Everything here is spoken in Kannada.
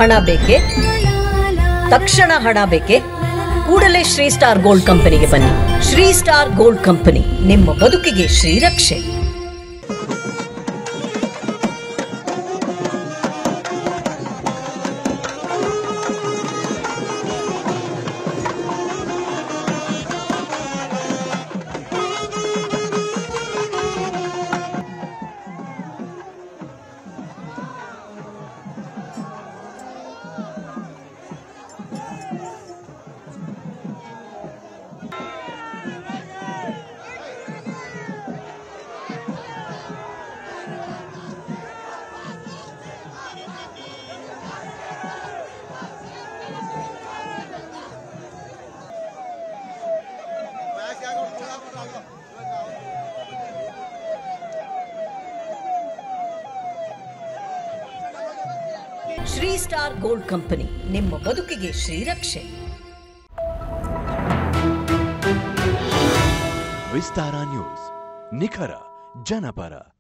ಹಣ ಬೇಕೆ? ತಕ್ಷಣ ಹಣ ಬೇಕೆ? ಕೂಡಲೇ ಶ್ರೀ ಸ್ಟಾರ್ ಗೋಲ್ಡ್ ಕಂಪನಿಗೆ ಬನ್ನಿ. ಶ್ರೀ ಸ್ಟಾರ್ ಗೋಲ್ಡ್ ಕಂಪನಿ, ನಿಮ್ಮ ಬದುಕಿಗೆ ಶ್ರೀರಕ್ಷೆ. ಶ್ರೀ ಸ್ಟಾರ್ ಗೋಲ್ಡ್ ಕಂಪನಿ, ನಿಮ್ಮ ಬದುಕಿಗೆ ಶ್ರೀರಕ್ಷೆ. ವಿಸ್ತಾರ ನ್ಯೂಸ್, ನಿಖರ ಜನಪರ.